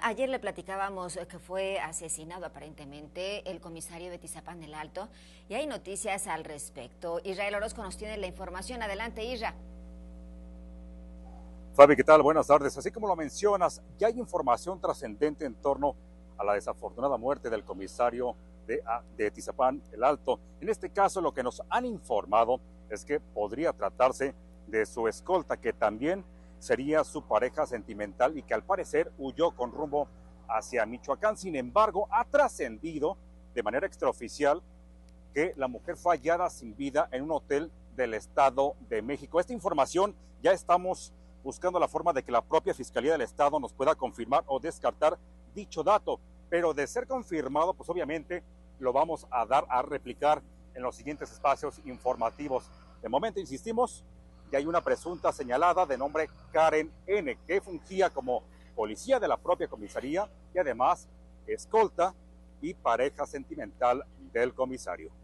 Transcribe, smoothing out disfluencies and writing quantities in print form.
ayer le platicábamos que fue asesinado aparentemente el comisario de Tizapán del Alto y hay noticias al respecto. Israel Orozco nos tiene la información. Adelante, Isra. Fabi, ¿qué tal? Buenas tardes. Así como lo mencionas, ya hay información trascendente en torno a la desafortunada muerte del comisario de Tizapán el Alto. En este caso, lo que nos han informado es que podría tratarse de su escolta, que también sería su pareja sentimental y que al parecer huyó con rumbo hacia Michoacán. Sin embargo, ha trascendido de manera extraoficial que la mujer fue hallada sin vida en un hotel del Estado de México. Esta información ya estamos buscando la forma de que la propia Fiscalía del Estado nos pueda confirmar o descartar dicho dato, pero de ser confirmado, pues obviamente lo vamos a dar a replicar en los siguientes espacios informativos. De momento, insistimos, ya hay una presunta señalada de nombre Karen N., que fungía como policía de la propia comisaría y además escolta y pareja sentimental del comisario.